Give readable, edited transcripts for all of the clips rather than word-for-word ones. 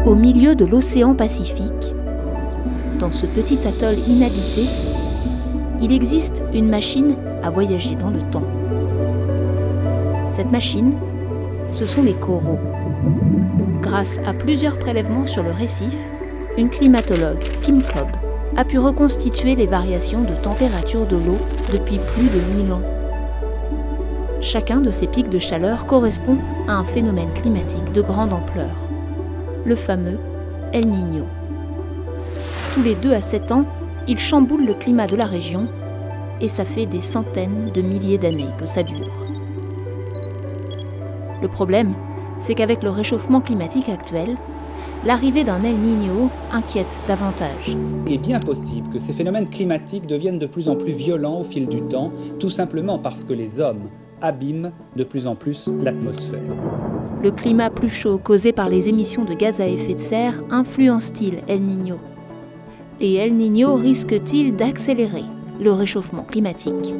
Au milieu de l'océan Pacifique, dans ce petit atoll inhabité, il existe une machine à voyager dans le temps. Cette machine, ce sont les coraux. Grâce à plusieurs prélèvements sur le récif, une climatologue, Kim Cobb, a pu reconstituer les variations de température de l'eau depuis plus de 1000 ans. Chacun de ces pics de chaleur correspond à un phénomène climatique de grande ampleur, le fameux El Niño. Tous les 2 à 7 ans, il chamboule le climat de la région et ça fait des centaines de milliers d'années que ça dure. Le problème, c'est qu'avec le réchauffement climatique actuel, l'arrivée d'un El Niño inquiète davantage. Il est bien possible que ces phénomènes climatiques deviennent de plus en plus violents au fil du temps, tout simplement parce que les hommes abîment de plus en plus l'atmosphère. Le climat plus chaud causé par les émissions de gaz à effet de serre influence-t-il El Niño? Et El Niño risque-t-il d'accélérer le réchauffement climatique?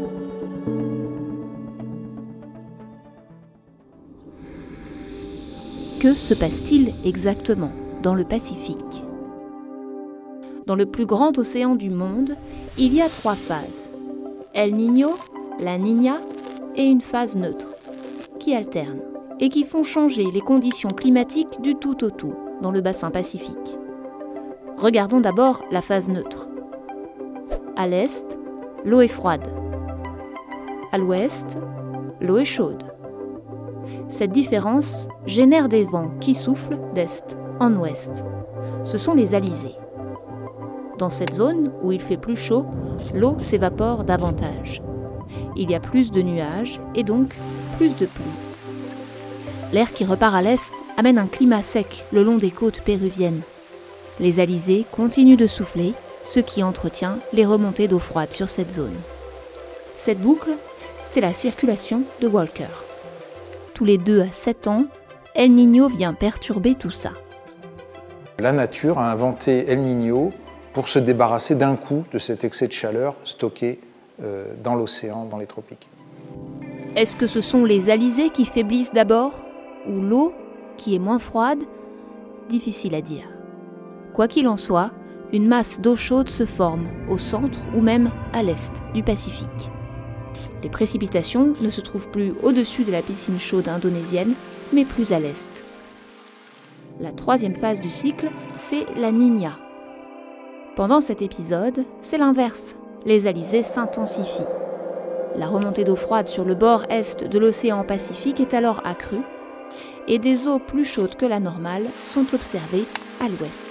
Que se passe-t-il exactement dans le Pacifique? Dans le plus grand océan du monde, il y a 3 phases. El Niño, la Niña et une phase neutre, qui alternent et qui font changer les conditions climatiques du tout au tout dans le bassin Pacifique. Regardons d'abord la phase neutre. À l'est, l'eau est froide. À l'ouest, l'eau est chaude. Cette différence génère des vents qui soufflent d'est en ouest. Ce sont les alizés. Dans cette zone où il fait plus chaud, l'eau s'évapore davantage. Il y a plus de nuages et donc plus de pluie. L'air qui repart à l'est amène un climat sec le long des côtes péruviennes. Les alizés continuent de souffler, ce qui entretient les remontées d'eau froide sur cette zone. Cette boucle, c'est la circulation de Walker. Tous les 2 à 7 ans, El Niño vient perturber tout ça. La nature a inventé El Niño pour se débarrasser d'un coup de cet excès de chaleur stocké dans l'océan, dans les tropiques. Est-ce que ce sont les alizés qui faiblissent d'abord, ou l'eau qui est moins froide? Difficile à dire. Quoi qu'il en soit, une masse d'eau chaude se forme au centre ou même à l'est du Pacifique. Les précipitations ne se trouvent plus au-dessus de la piscine chaude indonésienne, mais plus à l'est. La 3e phase du cycle, c'est la Niña. Pendant cet épisode, c'est l'inverse. Les alizés s'intensifient. La remontée d'eau froide sur le bord est de l'océan Pacifique est alors accrue, et des eaux plus chaudes que la normale sont observées à l'ouest.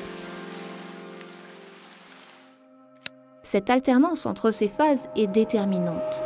Cette alternance entre ces phases est déterminante.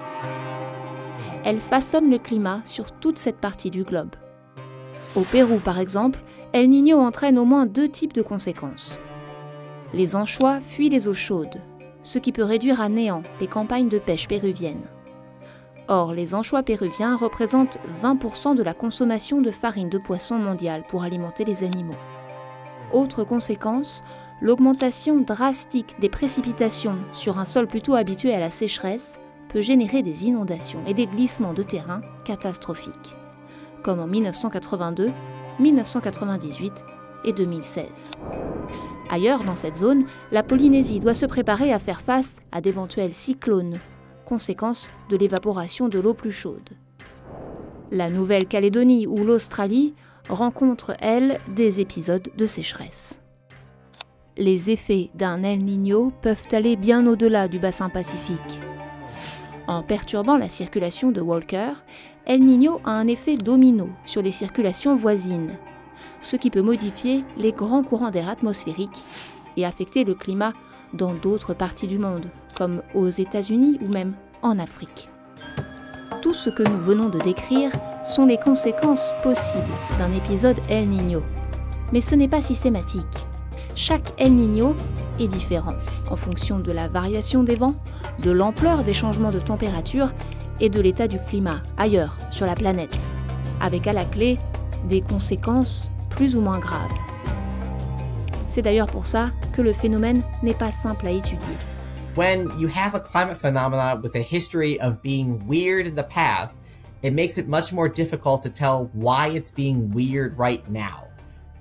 Elle façonne le climat sur toute cette partie du globe. Au Pérou, par exemple, El Niño entraîne au moins 2 types de conséquences. Les anchois fuient les eaux chaudes, ce qui peut réduire à néant les campagnes de pêche péruviennes. Or, les anchois péruviens représentent 20% de la consommation de farine de poisson mondiale pour alimenter les animaux. Autre conséquence, l'augmentation drastique des précipitations sur un sol plutôt habitué à la sécheresse peut générer des inondations et des glissements de terrain catastrophiques, comme en 1982, 1998 et 2016. Ailleurs dans cette zone, la Polynésie doit se préparer à faire face à d'éventuels cyclones, conséquence de l'évaporation de l'eau plus chaude. La Nouvelle-Calédonie ou l'Australie rencontrent, elles, des épisodes de sécheresse. Les effets d'un El Niño peuvent aller bien au-delà du bassin Pacifique. En perturbant la circulation de Walker, El Niño a un effet domino sur les circulations voisines, ce qui peut modifier les grands courants d'air atmosphériques et affecter le climat dans d'autres parties du monde, comme aux États-Unis ou même en Afrique. Tout ce que nous venons de décrire sont les conséquences possibles d'un épisode El Niño. Mais ce n'est pas systématique. Chaque El Niño est différent en fonction de la variation des vents, de l'ampleur des changements de température et de l'état du climat ailleurs sur la planète, avec à la clé des conséquences plus ou moins graves. C'est d'ailleurs pour ça que le phénomène n'est pas simple à étudier. When you have a climate phenomenon with a history of being weird in the past, it makes it much more difficult to tell why it's being weird right now.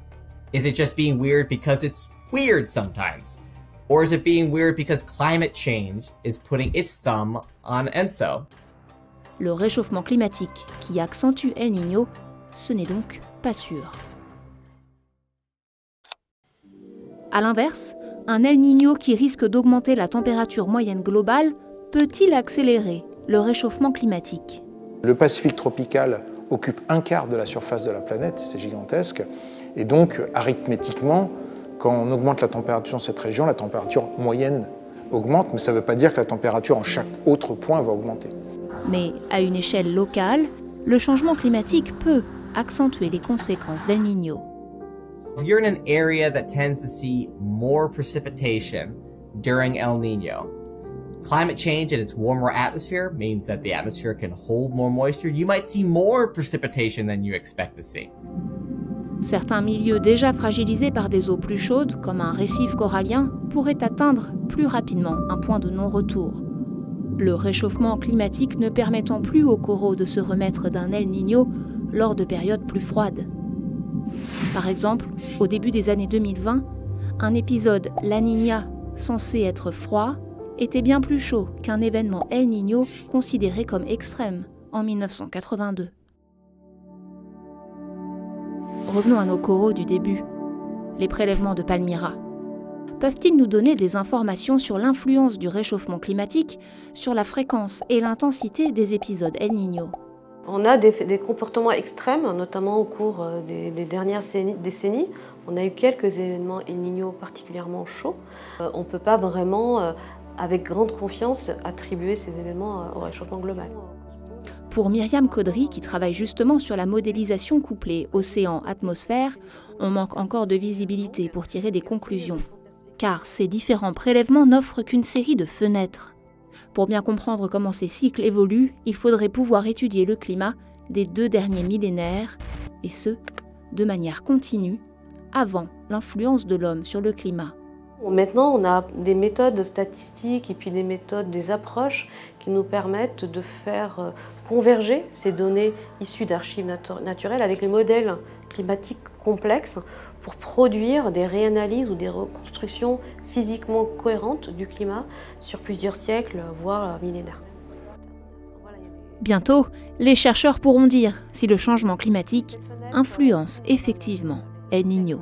Is it just being weird because it's weird sometimes? Or is it being weird because climate change is putting its thumb on ENSO? Le réchauffement climatique qui accentue El Niño, ce n'est donc pas sûr. A l'inverse, un El Niño qui risque d'augmenter la température moyenne globale peut-il accélérer le réchauffement climatique? Le Pacifique tropical occupe un quart de la surface de la planète, c'est gigantesque, et donc arithmétiquement, quand on augmente la température dans cette région, la température moyenne augmente, mais ça ne veut pas dire que la température en chaque autre point va augmenter. Mais à une échelle locale, le changement climatique peut accentuer les conséquences d'El Niño. If you're in an area that tends to see more precipitation during El Niño, climate change and its warmer atmosphere means that the atmosphere can hold more moisture. You might see more precipitation than you expect to see. Certains milieux déjà fragilisés par des eaux plus chaudes, comme un récif corallien, pourraient atteindre plus rapidement un point de non-retour. Le réchauffement climatique ne permettant plus aux coraux de se remettre d'un El Niño lors de périodes plus froides. Par exemple, au début des années 2020, un épisode La Niña censé être froid était bien plus chaud qu'un événement El Niño considéré comme extrême en 1982. Revenons à nos coraux du début. Les prélèvements de Palmyra. Peuvent-ils nous donner des informations sur l'influence du réchauffement climatique sur la fréquence et l'intensité des épisodes El Niño? On a des comportements extrêmes, notamment au cours des dernières décennies. On a eu quelques événements El Niño particulièrement chauds. On ne peut pas vraiment, avec grande confiance, attribuer ces événements au réchauffement global. Pour Myriam Caudry, qui travaille justement sur la modélisation couplée océan-atmosphère, on manque encore de visibilité pour tirer des conclusions. Car ces différents prélèvements n'offrent qu'une série de fenêtres. Pour bien comprendre comment ces cycles évoluent, il faudrait pouvoir étudier le climat des 2 derniers millénaires, et ce, de manière continue, avant l'influence de l'homme sur le climat. Maintenant, on a des méthodes statistiques et puis des approches qui nous permettent de faire converger ces données issues d'archives naturelles avec les modèles climatiques complexes pour produire des réanalyses ou des reconstructions physiquement cohérentes du climat sur plusieurs siècles, voire millénaires. Bientôt, les chercheurs pourront dire si le changement climatique influence effectivement El Niño.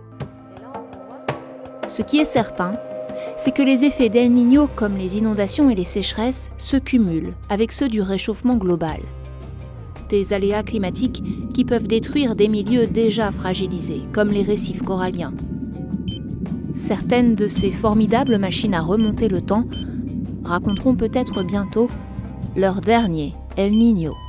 Ce qui est certain, c'est que les effets d'El Niño, comme les inondations et les sécheresses, se cumulent avec ceux du réchauffement global. Des aléas climatiques qui peuvent détruire des milieux déjà fragilisés, comme les récifs coralliens. Certaines de ces formidables machines à remonter le temps raconteront peut-être bientôt leur dernier El Niño.